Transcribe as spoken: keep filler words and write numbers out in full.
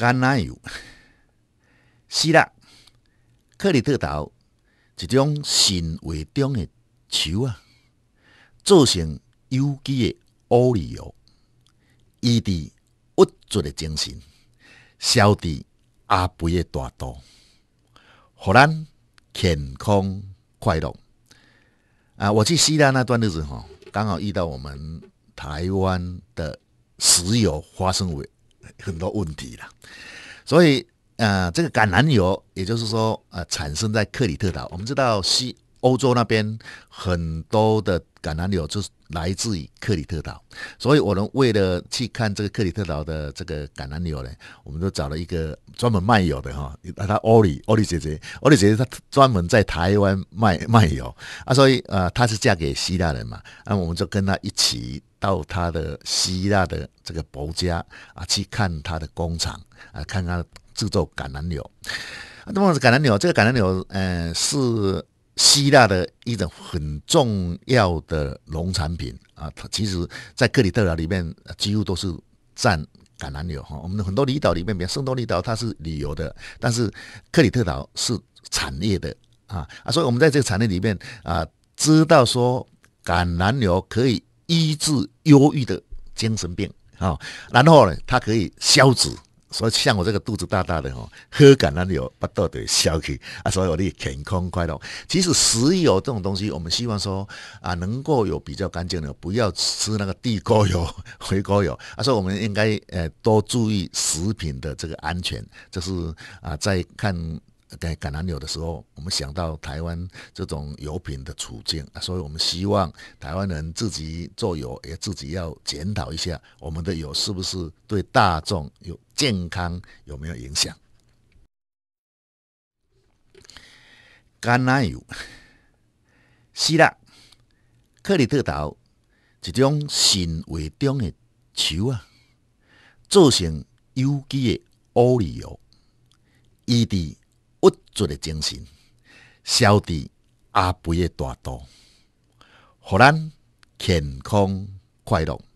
橄榄油、希腊、克里特岛一种肾维中的球啊，做成有机的乌力油，医治郁卒的精神，消治阿肥的大肚，互咱健康快乐。啊，我去希腊那段日子哈，刚好遇到我们台湾的石油发生很多问题了，所以呃，这个橄榄油，也就是说呃，产生在克里特岛。我们知道西欧洲那边很多的橄榄油就是来自于克里特岛，所以我们为了去看这个克里特岛的这个橄榄油呢，我们都找了一个专门卖油的哈，他欧里欧里姐姐，欧里姐姐她专门在台湾卖卖油啊，所以呃，她是嫁给希腊人嘛，那、啊、我们就跟她一起到她的希腊的这个伯家啊，去看她的工厂啊，看她制作橄榄油。那么橄榄油，这个橄榄油呃是希腊的一种很重要的农产品啊，它其实在克里特岛里面几乎都是占橄榄油哈。我们很多离岛里面，比如圣多利岛它是旅游的，但是克里特岛是产业的啊啊，所以我们在这个产业里面啊，知道说橄榄油可以医治忧郁的精神病啊，然后呢，它可以消脂。所以像我这个肚子大大的哦，喝橄榄油把肚子消去啊，所以我的健康快乐。其实石油这种东西，我们希望说啊，能够有比较干净的，不要吃那个地沟油、回锅油啊。所以我们应该呃多注意食品的这个安全。这是啊，在看橄榄油的时候，我们想到台湾这种油品的处境，所以我们希望台湾人自己做油，也自己要检讨一下，我们的油是不是对大众有健康有没有影响？橄榄油、希腊、克里特岛一种肾维中的球啊，做成有机的乌力油，医治郁卒的精神，消治阿肥的大肚，互咱健康快乐。